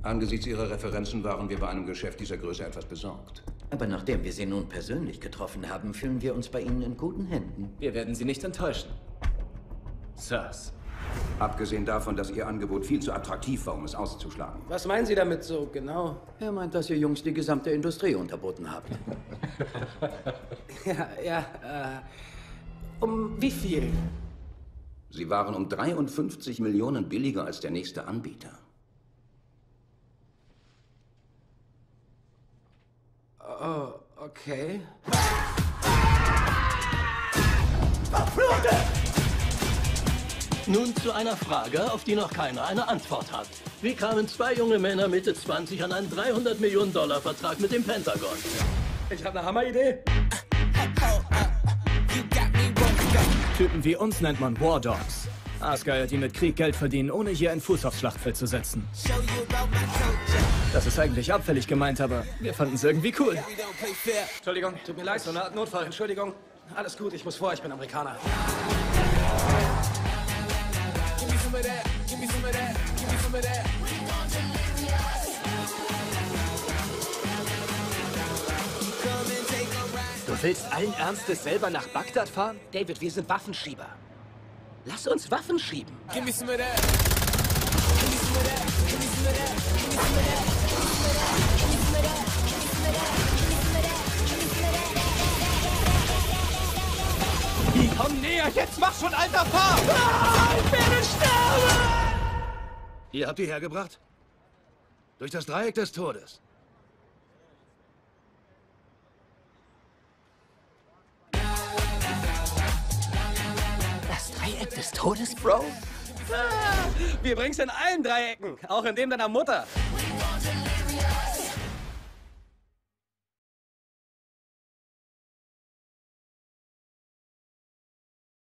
Angesichts Ihrer Referenzen waren wir bei einem Geschäft dieser Größe etwas besorgt. Aber nachdem wir Sie nun persönlich getroffen haben, fühlen wir uns bei Ihnen in guten Händen. Wir werden Sie nicht enttäuschen. Sirs. Abgesehen davon, dass Ihr Angebot viel zu attraktiv war, um es auszuschlagen. Was meinen Sie damit so genau? Er meint, dass ihr Jungs die gesamte Industrie unterboten habt. Um wie viel? Sie waren um 53 Millionen billiger als der nächste Anbieter. Oh, okay. Nun zu einer Frage, auf die noch keiner eine Antwort hat. Wie kamen zwei junge Männer Mitte 20 an einen $300 Millionen Vertrag mit dem Pentagon? Ich habe eine Hammeridee. Typen wie uns nennt man War Dogs. Aasgeier, die mit Krieg Geld verdienen, ohne hier einen Fuß aufs Schlachtfeld zu setzen. Das ist eigentlich abfällig gemeint, aber wir fanden es irgendwie cool. Entschuldigung, tut mir leid, so eine Art Notfall. Entschuldigung. Alles gut, ich muss vor, ich bin Amerikaner. Du willst allen Ernstes selber nach Bagdad fahren? David, wir sind Waffenschieber. Lass uns Waffen schieben. Komm näher, jetzt mach schon, alter Fahr! Ah, ich werde sterben! Ihr habt die hergebracht? Durch das Dreieck des Todes. Das Dreieck des Todes, Bro? Wir bringen's in allen Dreiecken, auch in dem deiner Mutter.